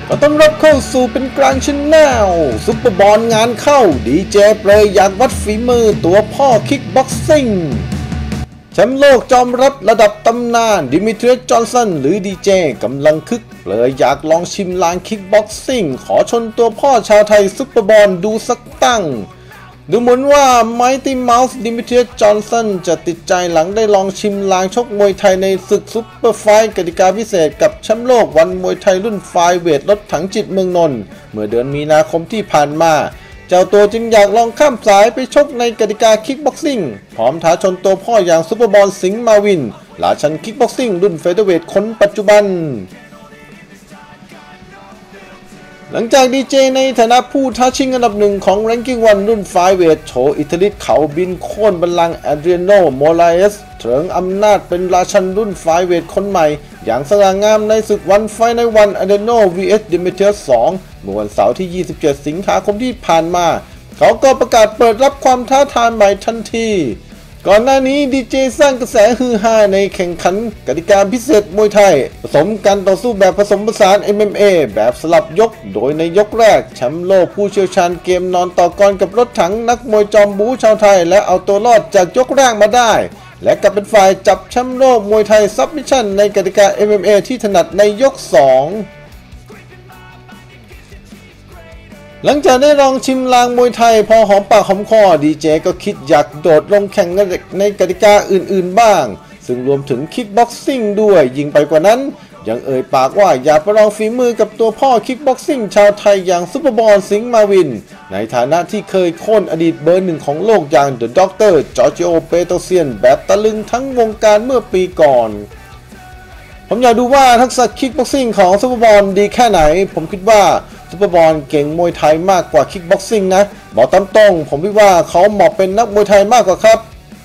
ก็ต้องรับเข้าสู่เป็นกลางชแนลซุปเปอร์บอลงานเข้าดีเจเปรย์อยากวัดฝีมือตัวพ่อคิกบ็อกซิ่งแชมป์โลกจอมรับระดับตำนานดิมิเทรียส จอห์นสันหรือดีเจกำลังคึกเปรย์อยากลองชิมลางคิกบ็อกซิ่งขอชนตัวพ่อชาวไทยซุปเปอร์บอลดูสักตั้งดูเหมือนว่าไมตี้เมาส์ดิมิเทรียส จอห์นสันจะติดใจหลังได้ลองชิมลางชกมวยไทยในศึกซุปเปอร์ไฟท์กติกาพิเศษกับแชมป์โลกวันมวยไทยรุ่นไฟเวทรถถังจิตเมืองนนท์เมื่อเดือนมีนาคมที่ผ่านมาเจ้าตัวจึงอยากลองข้ามสายไปชกในกติกาคิกบ็อกซิ่งพร้อมท้าชนตัวพ่ออย่างซุปเปอร์บอลสิงห์มาวินราชันคิกบ็อกซิ่งรุ่นเฟเธอร์เวทคนปัจจุบันหลังจากดีเจในฐานะผู้ท้าชิงอันดับหนึ่งของแรงกิ้งวันรุ่นไฟเวทโชว์อิทธิฤทธิ์เขาบินโค่นบัลลังก์แอดเรียโน โมราเอสเถิงอำนาจเป็นราชันรุ่นไฟเวทคนใหม่อย่างสง่างามในศึกวันไฟในวันอเดโน vs ดิมิเทรียส 2 เมื่อวันเสาร์ที่ 27 สิงหาคมที่ผ่านมาเขาก็ประกาศเปิดรับความท้าทายใหม่ทันทีก่อนหน้านี้ดีเจสร้างกระแสฮือฮาในแข่งขันกติกาพิเศษมวยไทยผสมการต่อสู้แบบผสมผสาน MMA แบบสลับยกโดยในยกแรกแชมป์โลกผู้เชี่ยวชาญเกมนอนต่อกรกับรถถังนักมวยจอมบู๊ชาวไทยและเอาตัวรอดจากยกแรกมาได้และกลับเป็นฝ่ายจับแชมป์โลกมวยไทยซับมิชชั่นในกติกา MMA ที่ถนัดในยก 2หลังจากได้ลองชิมลางมวยไทยพอหอมปากหอมคอดีเจก็คิดอยากโดดลงแข่งในกติกาอื่นๆบ้างซึ่งรวมถึงคิกบ็อกซิ่งด้วยยิ่งไปกว่านั้นยังเอ่ยปากว่าอยากไปลองฝีมือกับตัวพ่อคิกบ็อกซิ่งชาวไทยอย่างซุปเปอร์บอลสิงห์มาวินในฐานะที่เคยโค่นอดีตเบอร์หนึ่งของโลกอย่างเดอะด็อกเตอร์จอร์จิโอ เปโตรเซียนแบบตะลึงทั้งวงการเมื่อปีก่อนผมอยากดูว่าทักษะคิกบ็อกซิ่งของซุปเปอร์บอลดีแค่ไหนผมคิดว่าซุปเปอร์บอลเก่งมวยไทยมากกว่าคิกบ็อกซิ่งนะบอกตามตรงผมคิดว่าเขาเหมาะเป็นนักมวยไทยมากกว่าครับ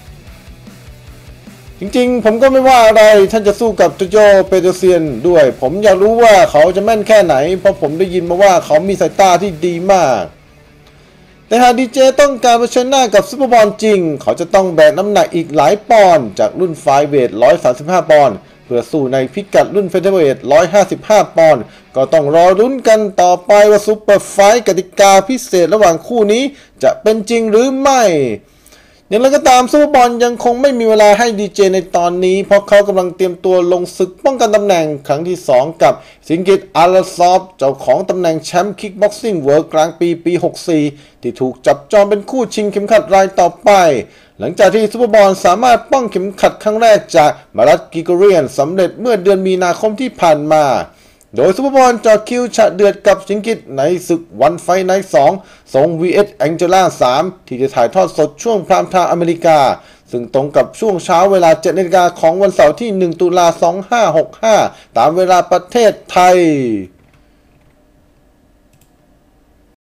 จริงๆผมก็ไม่ว่าอะไรท่านจะสู้กับจอร์จิโอ เปโตรเซียนด้วยผมอยากรู้ว่าเขาจะแม่นแค่ไหนเพราะผมได้ยินมาว่าเขามีสายตาที่ดีมากแต่หากดีเจต้องการเผชิญหน้ากับซุปเปอร์บอลจริงเขาจะต้องแบกน้ำหนักอีกหลายปอนด์จากรุ่นไฟเวท135ปอนด์เพื่อสู้ในพิกัดรุ่นเฟเธอร์เวท155ปอนด์ก็ต้องรอรุ้นกันต่อไปว่าซุปเปอร์ไฟท์กติกาพิเศษระหว่างคู่นี้จะเป็นจริงหรือไม่อย่างไรก็ตามซุปเปอร์บอลยังคงไม่มีเวลาให้ดีเจในตอนนี้เพราะเขากำลังเตรียมตัวลงศึกป้องกันตำแหน่งครั้งที่2กับสิงกิต อาลาซอฟเจ้าของตำแหน่งแชมป์คิกบ็อกซิ่งเวิลด์กลางปี64ที่ถูกจับจองเป็นคู่ชิงเข็มขัดรายต่อไปหลังจากที่ซุปเปอร์บอลสามารถป้องเข็มขัดครั้งแรกจากมารัต กิโกเรียนสำเร็จเมื่อเดือนมีนาคมที่ผ่านมาโดยซุปเปอร์บอลจอคิวฉะเดือดกับสิงกิตในศึกวันไฟไนท์2ส่ง vs แองเจล่า3ที่จะถ่ายทอดสดช่วงพรามไทม์อเมริกาซึ่งตรงกับช่วงเช้าเวลา 7 นาฬิกาของวันเสาร์ที่ 1 ตุลาคม 2565 ตามเวลาประเทศไทย